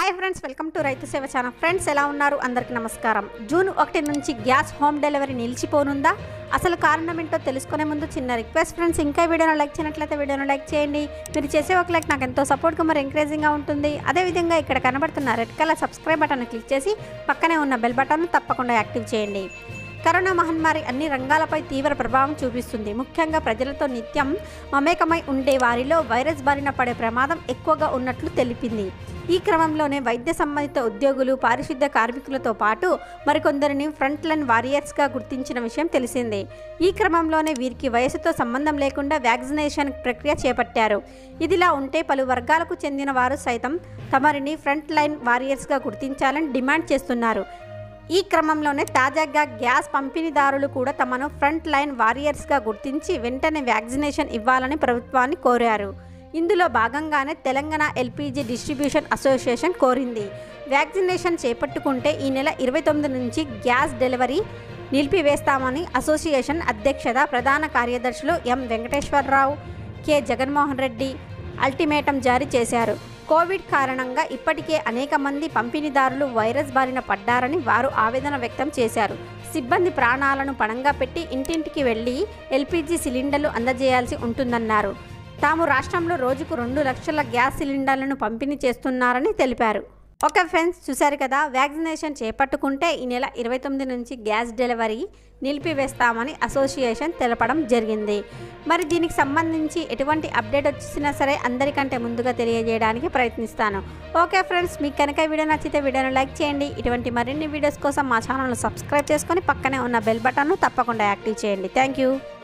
Hi friends, welcome to రైతు సేవ channel. Friends, ఎలా ఉన్నారు? అందరికీ నమస్కారం. జూన్ 1 నుంచి గ్యాస్ హోమ్ డెలివరీ నిలిచిపోనుందా? అసలు కారణం ఏంటో తెలుసుకునే ముందు చిన్న రిక్వెస్ట్ ఫ్రెండ్స్, ఇంకా వీడియోను లైక్ చేయనట్లయితే వీడియోను లైక్ చేయండి. మీరు చేసే ఒక లైక్ నాకు ఎంతో సపోర్ట్గా మరి ఎంకరేజింగ్గా ఉంటుంది. అదేవిధంగా ఇక్కడ కనబడుతున్న red colour subscribe button click చేసి పక్కనే ఉన్న బెల్ బటన్ను తప్పకుండా యాక్టివ్ చేయండి. కరోనా మహమ్మారి అన్ని రంగాలపై తీవ్ర ప్రభావం చూపిస్తుంది. ముఖ్యంగా ప్రజలతో నిత్యం మమేకమై ఉండే వారిలో వైరస్ బారిన పడే ప్రమాదం ఎక్కువగా ఉన్నట్లు తెలిపింది. ఈ క్రమంలోనే వైద్య సంబంధిత ఉద్యోగులు, పారిశుద్ధ్య కార్మికులతో పాటు మరికొందరిని ఫ్రంట్ లైన్ వారియర్స్గా గుర్తించిన విషయం తెలిసిందే. ఈ క్రమంలోనే వీరికి వయసుతో సంబంధం లేకుండా వ్యాక్సినేషన్ ప్రక్రియ చేపట్టారు. ఇదిలా ఉంటే పలు వర్గాలకు చెందిన వారు సైతం తమరిని ఫ్రంట్ లైన్ వారియర్స్గా గుర్తించాలని డిమాండ్ చేస్తున్నారు. ఈ క్రమంలోనే తాజాగా గ్యాస్ పంపిణీదారులు కూడా తమను ఫ్రంట్ లైన్ వారియర్స్గా గుర్తించి వెంటనే వ్యాక్సినేషన్ ఇవ్వాలని ప్రభుత్వాన్ని కోరారు. ఇందులో భాగంగానే తెలంగాణ LPG డిస్ట్రిబ్యూషన్ అసోసియేషన్ కోరింది. వ్యాక్సినేషన్ చేపట్టుకుంటే ఈ నెల 29 నుంచి గ్యాస్ డెలివరీ నిలిపివేస్తామని అసోసియేషన్ అధ్యక్షత ప్రధాన కార్యదర్శులు M Venkateswararao, K Jaganmohan Reddy ultimatum జారీ చేశారు. కోవిడ్ కారణంగా ఇప్పటికే అనేక మంది పంపిణీదారులు వైరస్ బారిన పడ్డారని వారు ఆవేదన వ్యక్తం చేశారు. సిబ్బంది ప్రాణాలను పణంగా పెట్టి ఇంటింటికి వెళ్లి LPG సిలిండర్లు అందజేయాల్సి ఉంటుందన్నారు. తాము రాష్ట్రంలో రోజుకు 2 లక్షల గ్యాస్ సిలిండర్లను పంపిణీ చేస్తున్నారని తెలిపారు. ఓకే ఫ్రెండ్స్, చూశారు కదా, వ్యాక్సినేషన్ చేపట్టుకుంటే ఈ నెల 29 నుంచి గ్యాస్ డెలివరీ నిలిపివేస్తామని అసోసియేషన్ తెలపడం జరిగింది. మరి దీనికి సంబంధించి ఎటువంటి అప్డేట్ వచ్చినా సరే అందరికంటే ముందుగా తెలియజేయడానికి ప్రయత్నిస్తాను. ఓకే ఫ్రెండ్స్, మీకు కనుక వీడియో నచ్చితే వీడియోను లైక్ చేయండి. ఇటువంటి మరిన్ని వీడియోస్ కోసం మా ఛానల్ను సబ్స్క్రైబ్ చేసుకొని పక్కనే ఉన్న బెల్ బటన్ను తప్పకుండా యాక్టివ్ చేయండి. Thank you.